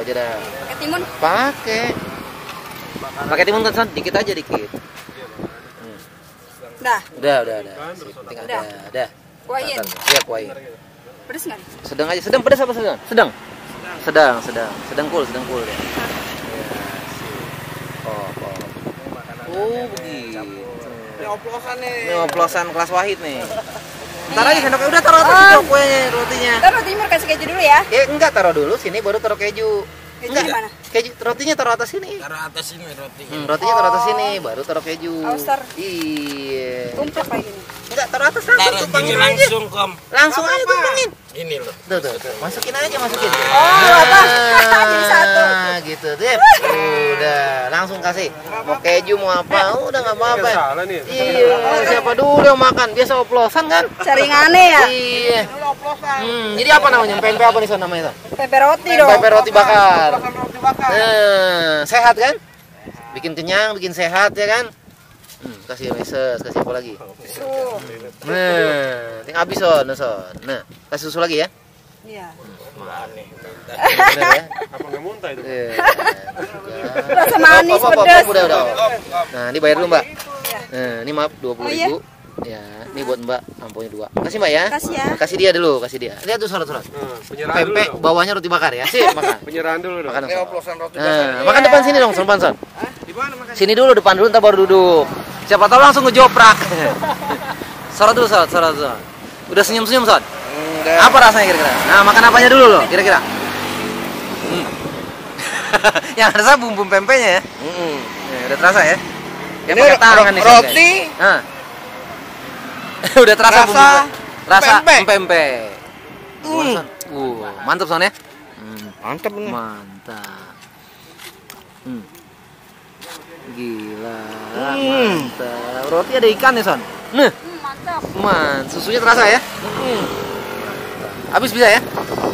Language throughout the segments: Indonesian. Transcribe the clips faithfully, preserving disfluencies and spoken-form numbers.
aja dah. Pakai timun? Pakai. Pakai timun kan, Son? Dikit aja dikit. Hmm. Dah. Udah, udah, udah. Penting ada. Udah. Kuahin. Iya, kuahin. Pedes nggak? Sedang aja. Sedang pedas apa sedang? Sedang. Sedang, sedang. Sedang cool, sedang cool ya. Ya, sip. Oh, oh. Oh, begitu. Ini oplosan nih. Ini oplosan kelas Wahid nih. Ntar aja sendoknya, udah taruh atas oh. kuenya, rotinya. Ntar rotinya kasih keju dulu ya? Eh, enggak, taruh dulu sini baru taruh keju. Keju enggak, di mana? Keju, rotinya taruh atas sini. Taruh atas sini roti. Hmm, rotinya taruh atas sini, baru taruh keju. Ouster. Iya. Tumplek kayak gini. Enggak, taruh atas langsung, Taruh tumpangin gini aja. langsung, Kom. Langsung aja tumpangin. Ini loh. Tuh, tuh, tuh. Masukin aja, masukin. Oh, apa? Jadi satu. Nah, gitu, Dep. Udah, langsung kasih. Mau keju, mau apa, udah nggak apa-apa. Iya, siapa dulu yang makan? Biasa oplosan kan? Cari yang aneh ya? Iya. Hmm, jadi apa namanya? Pempe apa nih, Son, namanya, Son? Pepe roti dong. Pepe roti bakar. Roti bakar. Nah, sehat kan? Bikin kenyang, bikin sehat ya kan? Hmm, kasih meses, kasih apa lagi? Susu. Nah, tinggal habis, Son, Son. Nah, kasih susu lagi ya? Iya. Bener ya? Apa nggak muntah itu? Iya. Rasa manis, Op, op, op, pedas. op, udah, udah. Nah, ini bayar dulu, Mbak. Iya. Nah, ini maaf dua puluh ribu. Ya, ini buat Mbak, ampunya dua. Kasih Mbak ya. Kasih ya. Kasih dia dulu, kasih dia. Lihat tuh surat-surat. Hmm, penyerahan dulu Pempek dong. bawahnya roti bakar ya. Sip, makan. Penyerahan dulu dong. Makan. Ini oplosan roti bakar. Nah, makan depan sini dong, Son, Son. Di mana makan? Sini dulu, depan dulu, ntar baru duduk. Siapa tahu langsung ngejoprak. Sorot dulu, sorot, sorot, sorot. Udah senyum-senyum, Son? Enggak. Apa rasanya kira-kira? Nah, makan apanya dulu loh, kira-kira? Hmm. Yang rasa bumbu pempeknya ya? Heeh. Ya, udah terasa ya? Ya Ini pakai tangan ro- nih, Son, roti. guys. Nah. Udah terasa Rasa bumbu rasa pempek. pempek. Hmm. Uh, mantap, Son ya? Hmm. Mantap nih. Mantap. Hmm. Gila, Hmm. mantap. Roti ada ikan nih, Son. Nah, Hmm, mantap. man, susunya terasa ya? Hmm. Habis bisa ya?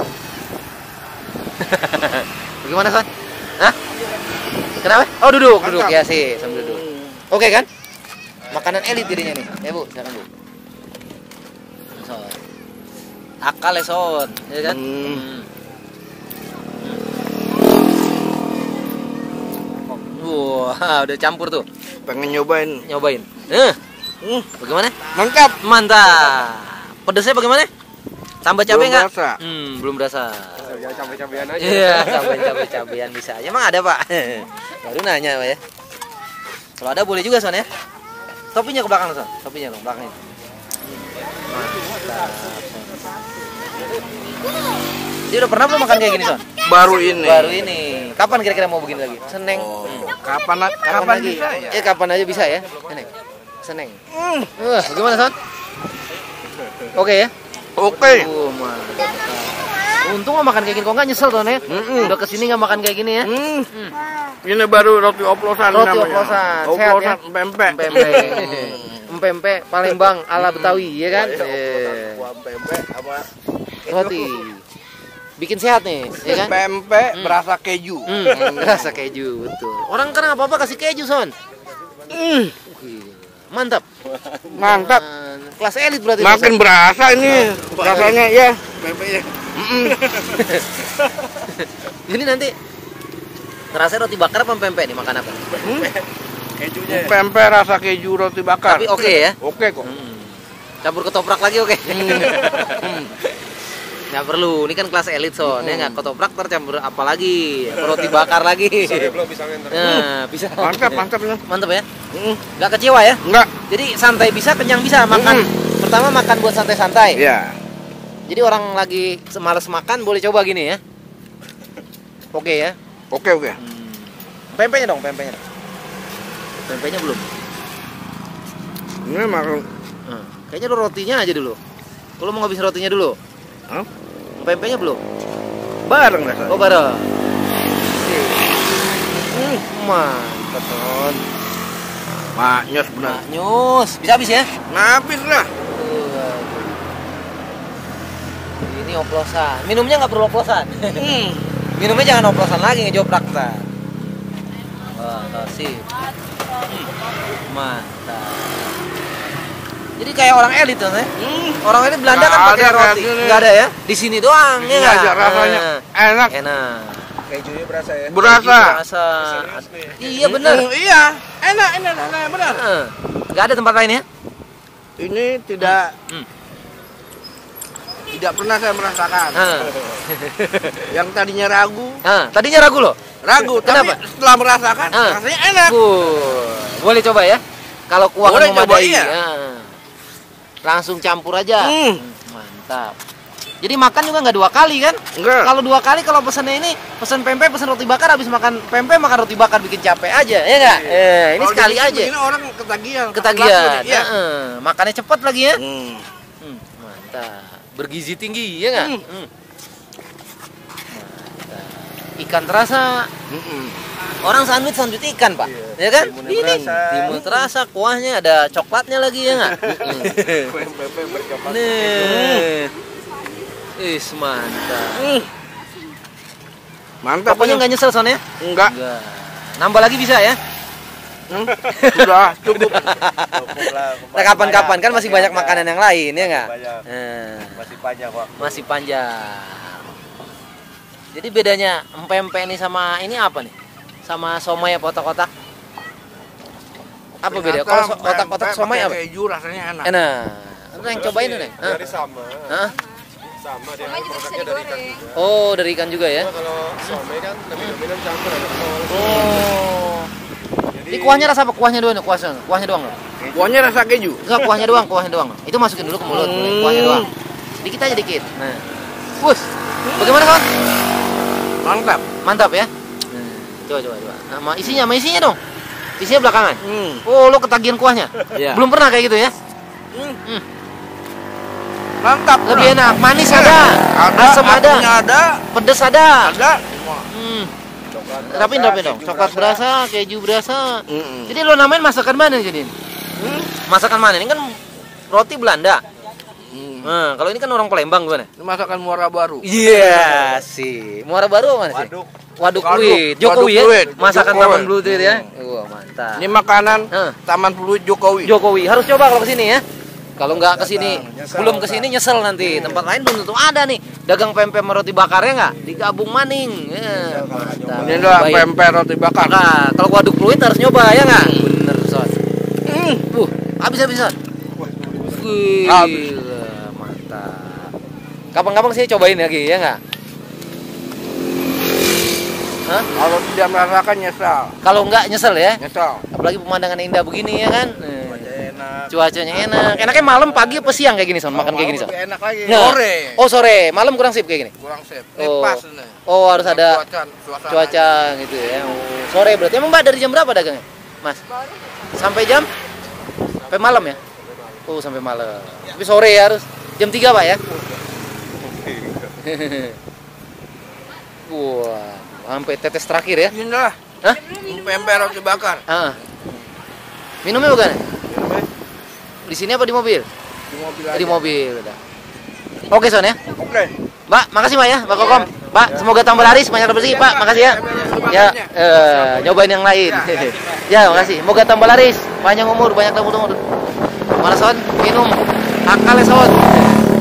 Bagaimana, Son? Hah? Kenapa? Oh, duduk, duduk Mantap. ya sih, sambil duduk. Oke kan? Makanan elit dirinya nih. Ya, Bu, silakan, Bu. Son. Akal ya, Son, ya kan? Hmm. Hmm. Wah, udah campur tuh. Pengen nyobain. Nyobain. Eh, Hmm. bagaimana? Mantap. Mantap. Pedesnya bagaimana? Tambah cabai Belum nggak? berasa. Hmm, belum berasa. Jangan cabai-cabean aja. Iya, tambah cabai-cabean bisa aja. Emang ada, Pak? Baru nanya, Pak ya. Kalau ada boleh juga, Son ya. Topinya ke belakang, Son. Topinya ke belakang. Mantap. Dia udah pernah belum makan kayak gini, Son? Baru ini. Baru ini. Kapan kira-kira mau begini lagi? Seneng. Oh, Hmm. kapan kapan, Kapan lagi? bisa ya? Eh, kapan aja bisa ya? Seneng. Seneng. Hmm. Wah, bagaimana, Son? Oke ya? Oke. Oh, mantap. Untung nggak makan kayak gini, kok nggak nyesel, Ton ya? Mm-mm. Udah kesini nggak makan kayak gini ya? Hmm. Hmm. Ini baru roti oplosan Roti namanya. oplosan. Sehat Oplosan ya? pempek. Pempek. Pempek Palembang ala Betawi, ya kan? Iya, oplosan Eh, kuah pempek sama roti. Bikin sehat nih, ya kan? pempek Hmm. berasa keju. Hmm, rasa keju, betul. Orang kan apa-apa kasih keju, Son. Hmm. Gila, mantap. Mantap. Man, kelas elit berarti. Makin Son. berasa ini rasanya ya. Pempeknya. Mm-mm. Ini nanti ngerasa roti bakar apa pempek nih, makan apa? Hmm. Kejunya. Pempek rasa keju roti bakar. Tapi oke ya? Oke kok. Hmm. Campur ketoprak lagi oke. Hmm. Nggak perlu, ini kan kelas elit, Son. Ya nggak ketoprak tercampur apa lagi? Roti bakar lagi. Saya belum bisa nganter. Nah, bisa. Mantap, mantap nih. Mantap ya? Mm. Nggak kecewa ya? Enggak. Jadi santai bisa, kenyang bisa. Makan Mm. pertama makan buat santai-santai. Iya. Jadi orang lagi males makan boleh coba gini ya. Oke ya. Oke, oke. Hmm. Pempeknya dong, pempeknya. Pempeknya belum. Ini makan. Nah, kayaknya lu rotinya aja dulu. Kalau mau ngabisin rotinya dulu. Hah? Pempeknya belum. Bareng rasanya. Oh bareng. Hmm. Mantap, Son. Maknyos benar. Nyus, bisa habis ya? Habis lah. Tuh. Ini oplosan. Minumnya nggak perlu oplosan. Hmm. Minumnya jangan oplosan lagi, ngejoprak ntar. Wah, kasih. Mantap. Jadi kayak orang elit tuh, ya? Hmm. Orang elit Belanda Nggak kan pakai ada kayak roti. gini. Enggak ada ya? Di sini doang, ya Ini nggak? aja rasanya Nah, enak. enak. Kejunya berasa ya. Berasa. Berasa. Serius nih. Iya bener. Mm, iya, enak, enak, enak, benar. Heeh. Nggak ada tempat lain ya? Ini tidak Hmm. tidak pernah saya merasakan. Heeh. Yang tadinya ragu, Heeh. Tadinya ragu loh. ragu, Kenapa? tapi setelah merasakan Ah. rasanya enak. Uh, boleh coba ya. Kalau kuah Boleh kan coba, memadai. iya. Ya. Langsung campur aja. Hmm. Mantap. Jadi makan juga nggak dua kali kan? Enggak. Kalau dua kali kalau pesannya ini pesan pempek, pesan roti bakar, habis makan pempek makan roti bakar bikin capek aja, ya nggak? Eh, ini Kalau sekali di sini aja. begini orang ketagihan. Ketagihan. Iya. Heeh. Makannya cepat lagi ya. Hmm. Hmm, mantap. Bergizi tinggi, ya nggak? Hmm. Hmm. Mantap. Ikan terasa. Mm-mm. Orang sandwich sandwich ikan pak, ya kan? Timunnya Ini berasa. timun terasa, kuahnya ada coklatnya lagi ya nggak? Pempek bercoklat. Nih, is mantap. Hmm. Mantap. Pokoknya nggak nyesel son ya? Enggak. Nggak. Nambah lagi bisa ya? Hmm. Sudah cukup. Cukup lah. Nah, kapan-kapan kan masih banyak makanan yang lain ya nggak? Banyak. Nah, Masih panjang kok. masih panjang. Jadi bedanya empek-empek ini sama ini apa nih? Sama somai apa kotak-kotak? Apa beda? Kalau so- kotak-kotak somai apa? Keju rasanya enak. Enak. Lu yang cobain tuh, Neng. Hah? Dari sama. Hah? Sama dia produknya dari ikan juga. Oh, dari ikan juga ya? Cuma kalau somai kan lebih dominan campur ada kol. Oh. Jadi Ini kuahnya rasa apa? Kuahnya doang, kuahnya, kuahnya doang loh. Kuahnya rasa keju. Enggak, kuahnya doang, kuahnya doang. Itu masukin dulu ke mulut, Hmm. kuahnya doang. Sedikit aja dikit. Nah. Wus. Bagaimana, kawan? Mantap. Mantap ya? Nah, coba coba coba. Sama isinya, sama isinya dong. Isinya belakangan. Hmm. Oh, lo ketagihan kuahnya. Iya. Belum pernah kayak gitu ya? Hmm. Hmm. Mantap. Lebih enak, manis ada, Ada, asam ada, asinnya ada, pedes ada. ada. Semua. Hmm. coklat Rapin, berasa, rapin dong. keju Coklat berasa. berasa, keju berasa. Mm-mm. Jadi lo namain masakan mana jadi? Hmm. Masakan mana? Ini kan roti Belanda. Hmm. Nah, kalau ini kan orang Palembang gimana? Ini masakan Muara Baru. Iya sih. Muara Baru mana sih? Waduk. Waduk Waduk. Pluit. Waduk Jokowi ya? Pluit. Masakan Jokowi. Taman Pluit ya? Wah, mantap. Ini makanan Hah. Taman Pluit Jokowi. Jokowi harus coba kalau kesini ya. Kalau nggak kesini, Nyesel, belum Pak. kesini nyesel nanti. Tempat lain belum tentu ada nih. Dagang pempek sama roti bakarnya nggak? Di Gabung Maning. Ya, mantap. Ini adalah Baik. pempek roti bakar. Nah, kalau Waduk Pluit harus nyoba ya nggak? Bener, Son. Hmm. Uh, habis habisan. Wih, Habis. mantap. Kapan-kapan sih cobain lagi ya nggak? Hah? Kalau tidak merasakan nyesal. Kalau nggak nyesel ya? Nyesal. Apalagi pemandangan indah begini ya kan? Eh, Enak. Cuacanya enak. Enaknya malam, pagi apa siang kayak gini Son? Makan kayak gini Son? Lebih enak lagi. Nah. Sore. Oh sore, malam kurang sip kayak gini. Kurang sip. Ini Oh. pas nih. Oh harus ada Cuaca, suasana. cuaca gitu ya. Oh, sore berarti. Emang Mbak dari jam berapa dagangnya, Mas? Sampai jam? Sampai malam ya? Oh sampai malam. Tapi sore ya harus jam tiga Pak ya? Wah, sampai tetes terakhir ya? Ini lah. Hah? Pempek roti bakar. Ah. Minumnya bukan? Di sini apa di mobil? Di mobil Di aja. mobil udah. Oke Son ya. Oke. Mbak, makasih Mbak ya, Mbak Kokom. Mbak, semoga tambah laris, banyak rezeki Pak. Makasih ya. Ya, eh, nyobain yang lain. Ya, makasih. Semoga tambah laris, panjang umur, banyak umur umur. Mana Son? Minum. Akal ya Son.